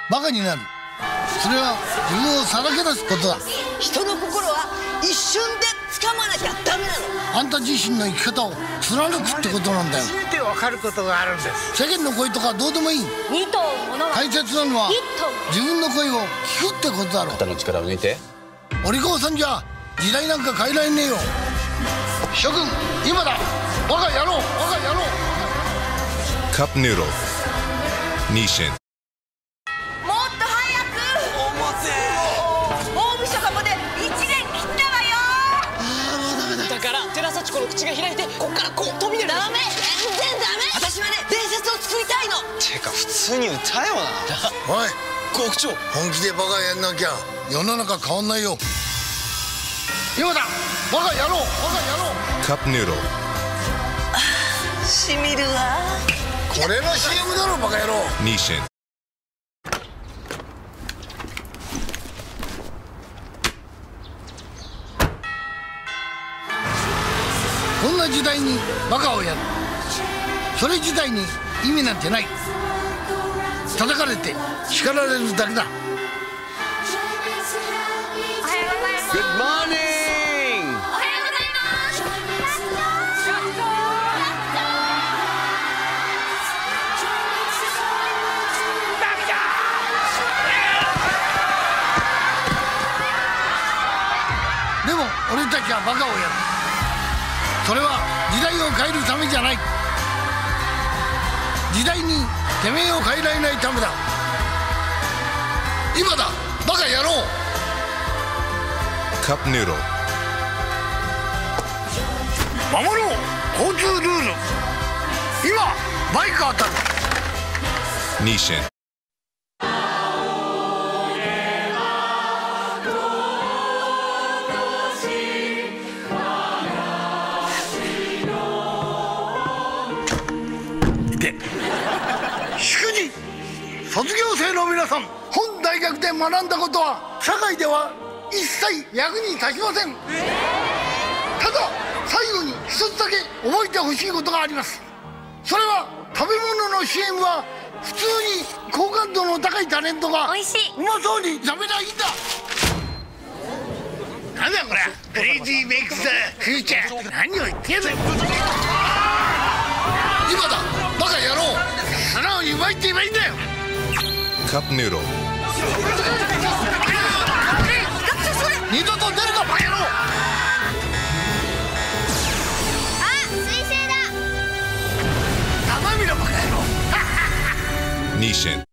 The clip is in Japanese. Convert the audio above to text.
バカになる。それは自分をさらけ出すことだ。 人の心は一瞬で掴まなきゃダメなの。 あんた自身の生き方を貫くってことなんだよ。 初めて分かることがあるんです。 世間の声とかどうでもいい。 二頭ものは大切なのは自分の声を聞くってことだろ。 肩の力を抜いて。 お利口さんじゃ時代なんか変えられねえよ。諸君今だ。バカ野郎バカ野郎。 カップヌードルニーシン。 もっと早く。大晦日まで1年切ったわよ。 だから寺幸子の口が開いてこっからこう飛び出る。 ダメ、全然ダメ。私はね伝説を作りたいの。 てか普通に歌えよな。 おい国長、 本気でバカやんなきゃ世の中変わんないよ。今だバカ野郎バカ野郎。 カップヌードル。 しみるわ。 これの CM だろバカ野郎。 ニーシン。 こんな時代にバカをやる、それ自体に意味なんてない。叩かれて叱られるだけだ。 おはようございます。 Good morning。 おはようございます。 でも俺たちはバカをやる。それは時代を変えるためじゃない。時代にてめえを変えられないためだ。今だバカ野郎。 カップヌードル。 守ろう交通ルール。今バイク当たる。 ニーシン。 祝辞。卒業生の皆さん、本大学で学んだことは社会では一切役に立ちません。ただ最後に一つだけ覚えてほしいことがあります。それは食べ物の CM は普通に好感度の高いタレントが美味しい。 うまそうに食べりゃいいんだ。なんだこれ。クレイジーメイクスフューチャー。何を言ってんだよ。今だバカ野郎。素直にうまいって言えばいいんだよ。 カップヌードル。 二度と出るかバカ野郎。 あ、水星だ。 生身のバカ野郎。 ニーシン。